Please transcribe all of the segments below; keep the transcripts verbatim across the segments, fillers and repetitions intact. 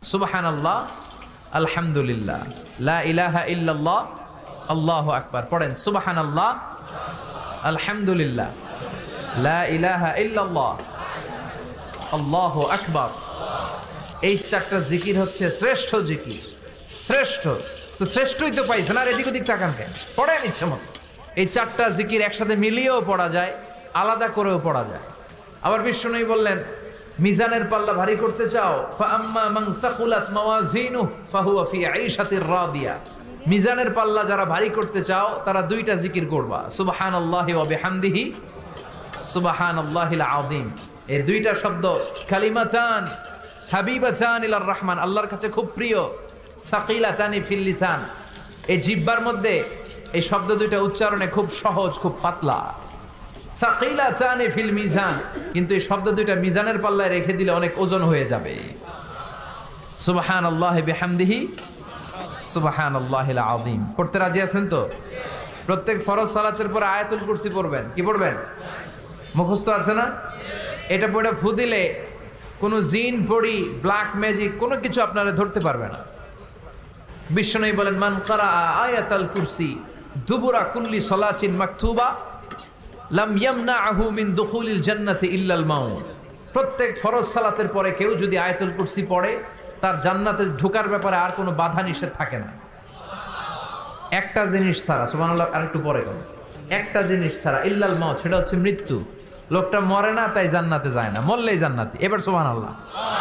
সুবহানাল্লাহ, আলহামদুলিল্লাহ, লা ইলাহা ইল্লাল্লাহ, আল্লাহু আকবার। পড়েন সুবহানাল্লাহ, আলহামদুলিল্লাহ, লা ইলাহা ইল্লাল্লাহ, আল্লাহু আকবার। এই চারটা জিকির হচ্ছে শ্রেষ্ঠ জিকির। শ্রেষ্ঠ তো শ্রেষ্ঠই তো পাইছেন, আর এদিক ওদিক তাকান কেন? পড়েন ইচ্ছা মতো। এই চারটা জিকির একসাথে মিলিয়েও পড়া যায়, আলাদা করেও পড়া যায়। আবার বিষ্ণু বললেন, মিজানের পাল্লা ভারী করতে চাও, ফাআম্মা মান সাকুলাত মাওয়াজিনুহু ফাহুয়া ফি আইশাতির রাদিয়া। মিজানের পাল্লা যারা ভারী করতে চাও তারা দুইটা জিকির করবা, সুবহানাল্লাহি ওয়া বিহামদিহি, সুবহানাল্লাহিল আযীম। এই দুইটা শব্দ কালিমাতান হাবিবাতান ইলার রহমান, আল্লাহর কাছে খুব প্রিয়। সাকিলাতানি ফিল লিসান, এই জিহ্বার মধ্যে এই শব্দ দুইটা উচ্চারণে খুব সহজ, খুব পাতলা। সাকিলাতানি ফিল মিজান, কিন্তু এই শব্দ দুইটা মিজানের পাল্লায় রেখে দিলে অনেক ওজন হয়ে যাবে। সুবহানাল্লাহি বিহামদিহি, সুবহানাল্লাহিল আযীম। পড়তে রাজি আছেন তো? প্রত্যেক ফরজ সালাতের পর আয়াতুল কুরসি পড়বেন। কি পড়বেন? মুখস্থ আছে না? এটা পড়ে ফু দিলে কোনো জিন পড়ি, ব্ল্যাক ম্যাজিক কোনো কিছু আপনারা ধরতে পারবে না। বিষ্ণু বলেন, মান কারা আয়াতাল কুরসি দুবুরা কুল্লি সালাতিন মাকতুবা লাম ইয়ামনাহু মিন দুখুলিল জান্নাতি ইল্লাল মাউত। প্রত্যেক ফরজ সালাতের পরে কেউ যদি আয়াতুল কুরসি পড়ে, তার জান্নাতে ঢোকার ব্যাপারে আর কোনো বাধা নিষেধ থাকে না। একটা জিনিস ছাড়া, সুবহানাল্লাহ, আরেকটু পরে কোন একটা জিনিস ছাড়া, ইল্লাল মাউত, সেটা হচ্ছে মৃত্যু। লোকটা মরে না তাই জান্নাতে যায় না, মরলেই জান্নাতি। এবার সুবহানাল্লাহ।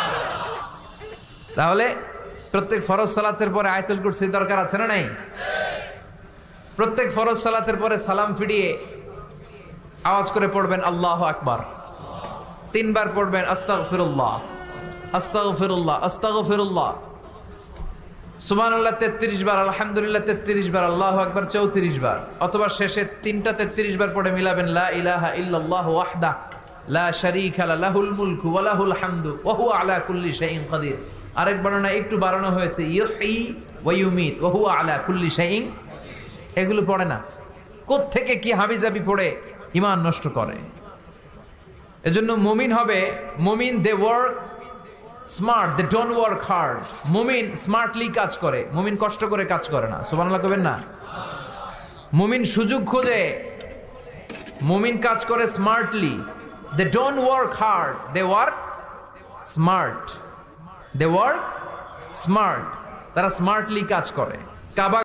তাহলে প্রত্যেক ফরজ সালাতের পরে আয়াতুল কুরসি দরকার আছে না নাই? প্রত্যেক ফরজ সালাতের পরে সালাম ফিরিয়ে আওয়াজ করে পড়বেন আল্লাহু আকবার। তিনবার পড়বেন আস্তাগফিরুল্লাহ, আস্তাগফিরুল্লাহ, আস্তাগফিরুল্লাহ। সুবহানাল্লাহ তেত্রিশ বার, আলহামদুলিল্লাহ তেত্রিশ বার, আল্লাহু আকবার চৌত্রিশ বার। অথবা শেষে তিনটা তেত্রিশ বার পড়ে মিলাবেন লা ইলাহা ইল্লাল্লাহু ওয়াহদাহু লা শারীকা লাহু লাহুল মুলকু ওয়া লাহুল হামদু ওয়া হুয়া আলা কুল্লি শাইইন কাদির। আরেক বর্ণনা একটু বাড়ানো হয়েছে, ইউহয়ী ওয়া ইউমীত ওয়া হুয়া আলা কুল্লি শাইইন। এগুলো পড়ে না, কোত্থেকে কি হাবিজাবি পড়ে ঈমান নষ্ট করে। এজন্য মুমিন হবে, মুমিন they work smart, they don't work hard. মুমিন স্মার্টলি কাজ করে, মুমিন কষ্ট করে কাজ করে না। সুবহানাল্লাহ কবেন না? মুমিন সুযোগ খোঁজে, মুমিন কাজ করে smartly. They don't work hard, they work smart. They work smart, তারা স্মার্টলি কাজ করে। কাবা